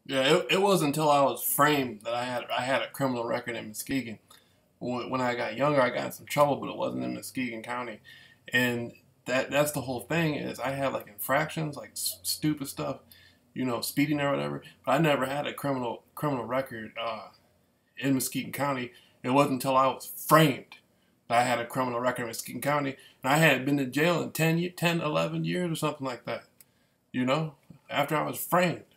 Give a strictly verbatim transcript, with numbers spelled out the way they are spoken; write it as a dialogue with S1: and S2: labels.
S1: Yeah, it, it wasn't until I was framed that I had I had a criminal record in Muskegon. When, when I got younger, I got in some trouble, but it wasn't in Muskegon County, and that that's the whole thing is I had like infractions, like s- stupid stuff, you know, speeding or whatever. But I never had a criminal criminal record uh, in Muskegon County. It wasn't until I was framed that I had a criminal record in Muskegon County, and I had been to jail in ten, ye- ten, eleven years or something like that. You know, after I was framed.